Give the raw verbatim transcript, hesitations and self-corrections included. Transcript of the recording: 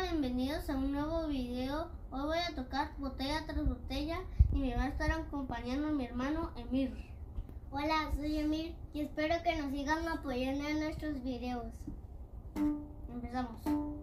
bienvenidos a un nuevo video. Hoy voy a tocar botella tras botella y me va a estar acompañando mi hermano Emir. Hola, soy Emir y espero que nos sigan apoyando en nuestros videos. Empezamos.